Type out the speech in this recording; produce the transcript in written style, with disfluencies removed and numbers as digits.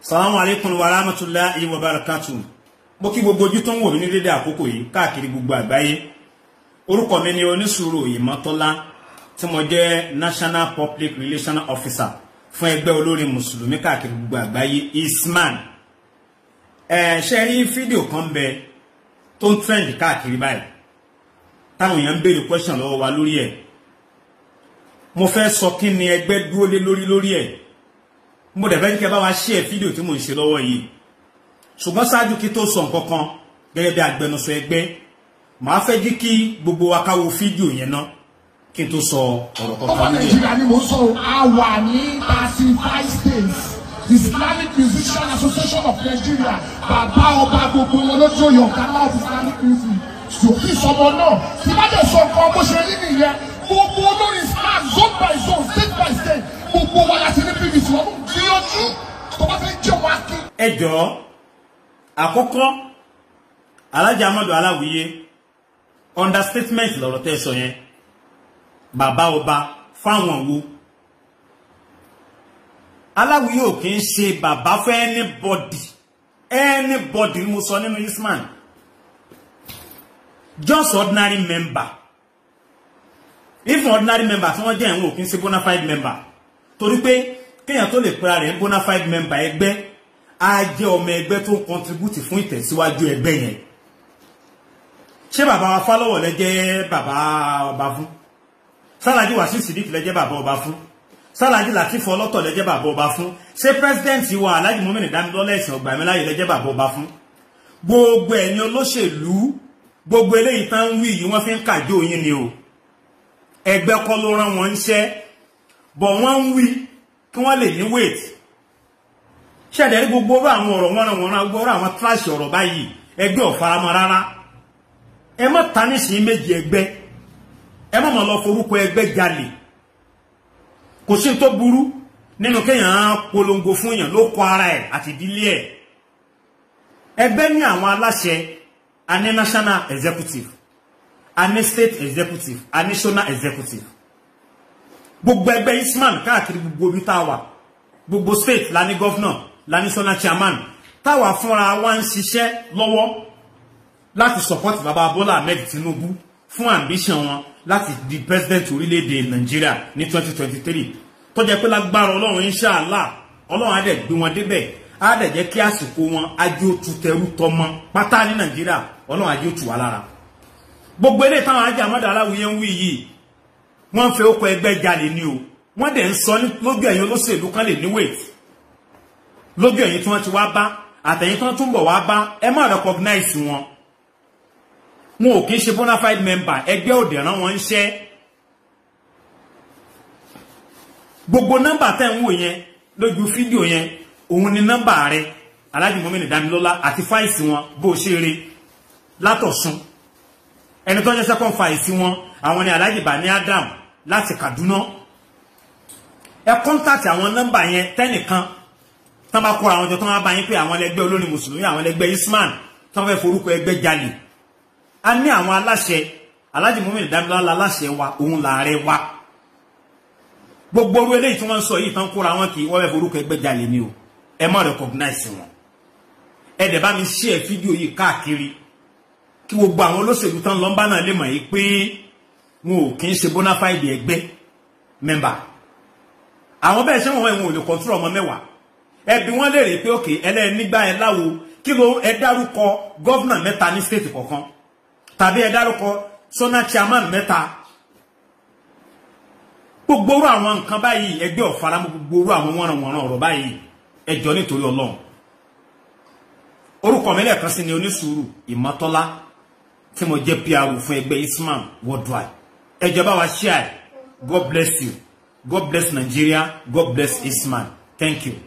Assalamu alaikum wa rahmatullahi wa barakatuh. Mo kí gbogbo ojú tó ń wò mí ní dédé àkókò yìí káàkiri gbogbo àgbáyé. Orúkọ mi ni Onisuru Imotola tí mo jẹ́ National Public Relations Officer fún ẹgbẹ́ olórin Mùsùlùmí káàkiri gbogbo àgbáyé Isman. Ṣé rí fídíò kan bẹ tó ń trend káàkiri báyìí. Táwọn èèyàn ń béèrè question lọ́wọ́ wa lórí ẹ̀. Mo fẹ́ sọ kí ni ẹgbẹ́ dúró lé lórí ẹ̀. Mo dẹ̀ fẹ́ kí ẹ bá wa share fídíò tí mo ń ṣe lọ́wọ́ yìí. Ṣùgbọ́n ṣáájú kí tó sọ nǹkan kan gẹ́gẹ́ bí agbẹnusọ ẹgbẹ́, màá fẹ́ jí kí gbogbo wa ká wo fídíò yẹn náà kí n tó sọ ọ̀rọ̀ kan. Ọmọ Nàìjíríà ni mo sọ àwa ní 35 states. Islamic Musician Association of Nigeria, bàbá ọba gbogbo wọn ló jó yọ̀ǹkà láti Islamic music. Sòfin sọmọ náà, tí bá dẹ̀ sọ nǹkan bó ṣe rí nìyẹn, gbogbo olórin Islam zone by zone, state by state, gbogbo wa láti ní pvc wọn gbìyànjú tó bá fẹ́ jẹ́ wá kí. Ẹ jọ̀ọ́, àkọ́kọ́ Alhaji Ahmad Alawiye understatement lọ́rọ̀ tẹ́ sọ yẹn. Bàbá ọba fáwọn wo? Alawiye ò kì í ṣe bàbá fún anybody mo sọ nínú Isman. Just ordinary member. If ordinary member tí wọ́n jẹ́ ẹ̀wọ̀n ò kì í ṣe bona fide member. Torí pé kéèyàn tó lè pera rẹ̀ bona fide member ẹgbẹ́ á jẹ́ ọmọ ẹgbẹ́ tó contribute fún ìtẹ̀síwájú ẹgbẹ́ yẹn. Ṣé bàbá wa Fálọ́wọ̀ lẹ jẹ́ bàbá ọba fún? Sálàjì Wàsíù Sídíkì lẹ jẹ́ bàbá ọba fún? Sálàjì Látìfù Ọlọ́tọ̀ lẹ jẹ́ bàbá ọba fún? Ṣé president wa Alhaji Mọ́mìnì Dámilọ́lá Ẹ̀sìn Ọ̀gbàmíláyè lẹ jẹ́ bàbá ọba fún? Gbogbo ẹ̀yin olóṣèlú, gbogbo eléyìí tán ń wí yìí wọ́n fi ń kàjó yín ni o. Ẹgbẹ́ kọ́ ló rán wọn iṣẹ́, bọ̀ wọ́n ń wí kí wọ́n lè ní weight. Ṣẹ̀dẹ̀ rí gbogbo àwọn ọ̀rọ̀ wọn gbogbo àwọn trash ọ̀rọ̀ báyìí ẹgbẹ́ ò faramọ́ rárá. Ẹ má tanisi méjì ẹgbẹ́, ẹ má lọ forúkọ ẹgbẹ́ jalè. Kò sí tó burú nínú kéèyàn polongo fún èèyàn ló kọ ara ẹ̀ àti ìdílé ẹ̀. Ẹgbẹ́ ní àwọn aláṣẹ, a ní national executive, a ní state executive, a ní national executive. Gbogbo ẹgbẹ́ Isman káàkiri gbogbo orí táwà, gbogbo state la ní governor, la ní national chairman, táwà fúnra wa ń ṣiṣẹ́ lọ́wọ́ láti support bàbá Bọ́lá Ahmed Tinubu fún ambition wọn láti di president orílẹ̀-èdè Nigeria ní 2023. Tó jẹ́ pé lágbára Ọlọ́run inshallah, Ọlọ́run á dẹ̀ gbé wọn débẹ̀, á dẹ̀ jẹ́ kí àsìkò wọn ajé tú tẹrú tọmọ pátá ní Nigeria, Ọlọ́run ajé tú wá lára. Gbogbo eléyìí táwọn Alhaji Ahmad Alawiye ń wí yìí, wọ́n fẹ́ okò ẹgbẹ́ jalè ni o. Wọ́n dẹ̀ ń sọ ní lójú ẹ̀yin olóṣèlú kan lè ní weight. Lójú ẹ̀yin tí wọ́n ti wá bá, àtẹ̀yin tí wọ́n tún bọ̀ wá bá, ẹ má recognize wọn. Wọn ò kì í ṣe bona fide member, ẹgbẹ́ òdè rán wọn iṣẹ́. Gbogbo nọ́mbà tẹ́ ń wò yẹn lójú fídíò yẹn, òun ni nọ́mbà rẹ̀ Alhaji Mọ́mìnì Dámilọ́lá àti fáìsì wọn bó ṣe rí látọ̀sún. Ẹni tó jẹ́ second fáìsì wọn, àwọn ni Alhaji Bani Adam láti Kaduna. Ẹ contact àwọn nọ́mbà yẹn tẹ́nìkan tán bá kó àwọn jọ tán bá yín pé àwọn ẹgbẹ́ olórin Mùsùlùmí, àwọn ẹgbẹ́ Isman tán fẹ́ forúkọ ẹgbẹ́ jalè. A ní àwọn aláṣẹ, Alhaji Mọ́mìnì Dámilọ́lá aláṣẹ wa, òun láàrẹ wa. Gbogbo orú eléyìí tí wọ́n ń sọ yìí tán kóra wọn kì í wọ́n fẹ́ forúkọ ẹgbẹ́ jalè ni o. Ẹ má recognize wọn. Ẹ dẹ̀ bá mi share fídíò yìí káàkiri kí gbogbo àwọn olóṣèlú tán lọ ń bá náà lè mọ̀ yìí pé wọn ò kì í ṣe bona fide ẹgbẹ́ member. Àwọn bẹ́ẹ̀ ṣé wọn ò lè control ọmọ mẹ́wàá. Ẹ bi wọ́n léèrè pé òkè ẹlẹ́nígbà ẹ láwo kí ló ẹ dárúkọ gọ́vnà mẹ́ta ní state kọ̀ọ̀kan tàbí ẹ dárúkọ national chairman mẹ́ta. Gbogbo orú àwọn nǹkan báyìí ẹgbẹ́ ọ̀faramọ́, gbogbo orú àwọn wọ́nranwọ̀nran ọ̀rọ̀ báyìí ẹ jọ̀ọ́ nítorí Ọlọ́run. Orúkọ mi lẹ́ẹ̀kan sí ni Onisuru Imotola tí mo jẹ́ PRO fún ẹgbẹ́ Isman worldwide. Ẹ jọ̀ọ́ bá wa share. God bless you. God bless Nigeria. God bless Isman. Thank you.